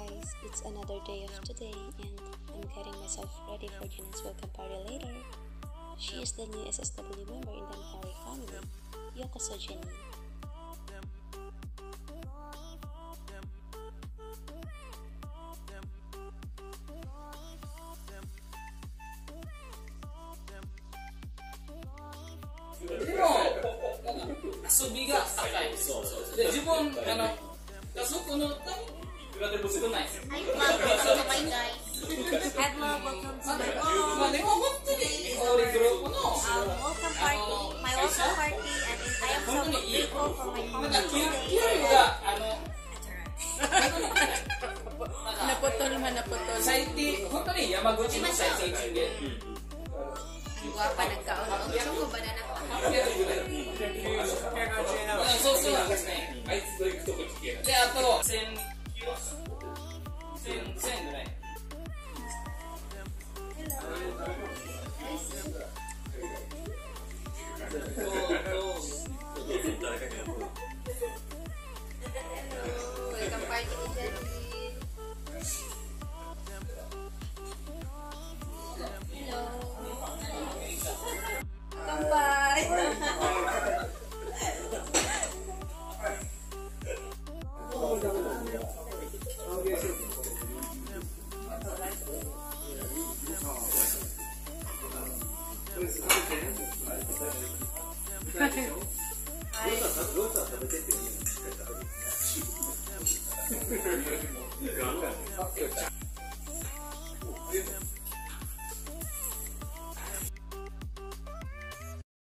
guys, it's another day of today and I'm getting myself ready for Jenny's welcome party later. She is the new SSW member in the Ampari family. Yokoso Jenny. Hello, welcome to my welcome party. My welcome party, and I am so grateful for my community today. Naputol man, naputol. Guwapa, nagkaon. Gusto ko banana pa. Welcome party ni Jenny. Hello. Come by.